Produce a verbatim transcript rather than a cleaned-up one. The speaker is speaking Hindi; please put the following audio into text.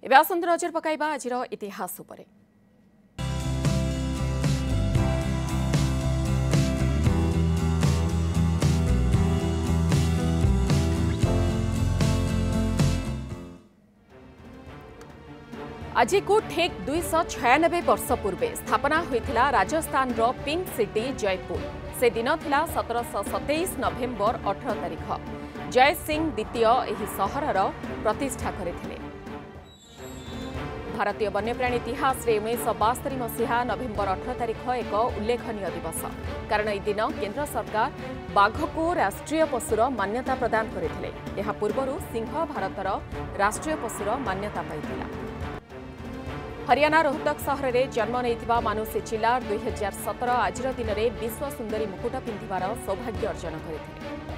एबे आसंत नजर पकाइबा आजिर इतिहास उपरे। आज को ठीक दुईश छयानबे वर्ष पूर्वे स्थापना होइथिला राजस्थान रो पिंक सिटी जयपुर। से दिन थिला सतरश सतैश नवेम्बर अठारह तारिख। जय सिंह द्वितीय एही सहरर प्रतिष्ठा करथिले। भारतीय वन्यप्राणी इतिहास रे उन्नीस बास्तरी मसीहा नवेम्बर अठारह तारिख एक उल्लेखनीय दिवस, कारण यह दिन केंद्र सरकार बाघ को राष्ट्रीय पशुर मान्यता प्रदान करथिले। एहा पूर्वरु सिंह भारतर राष्ट्रीय पशुर मान्यता पाइथिला। हरियाणा रोहतक सहर में जन्म नहीं मानुषी चिलार दुई हजार सतर आज दिन में विश्व सुंदरी मुकुट पिंधार सौभाग्य अर्जन करथिले।